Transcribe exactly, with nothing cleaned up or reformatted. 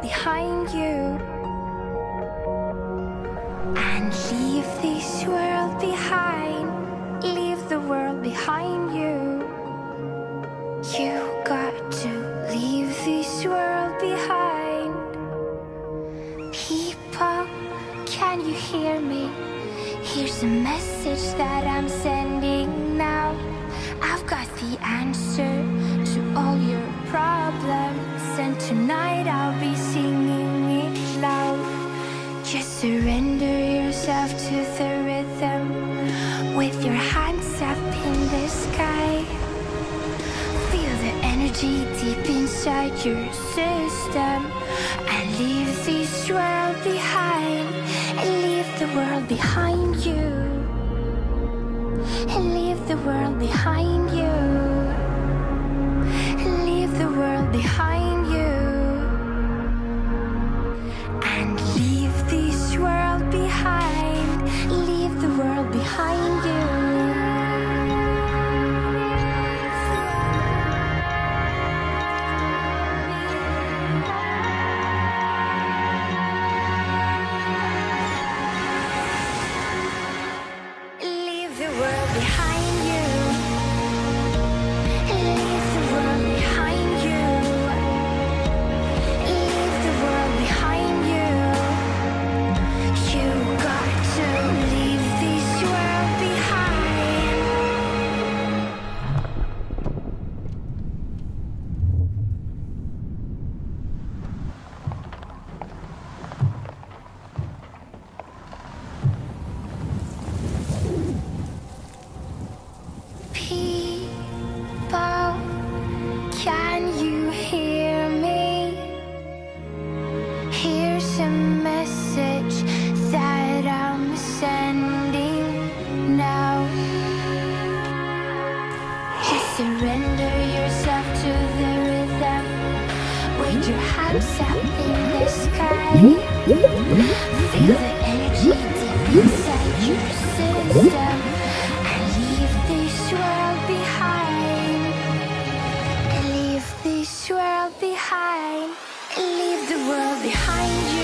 behind you, and leave this world behind. Leave the world behind you. You got to leave this world behind. People, can you hear me? Here's a message that I'm sending now. I've got the answer to all your problems, and tonight I'll be singing it loud. Just surrender yourself to the rhythm with your hands up in the sky. Feel the energy deep inside your system, and leave this world behind. And leave the world behind you. And leave the world behind you. And leave the world behind you. And leave this world behind. Leave the world behind you. Behind you, leave the world behind you, leave the world behind you. You got to leave this world behind. People, can you hear me? Here's a message that I'm sending now. Just surrender yourself to the rhythm with your hands up in the sky. Feel the energy deep inside your system, and leave this world behind. And leave this world behind. And leave the world behind you.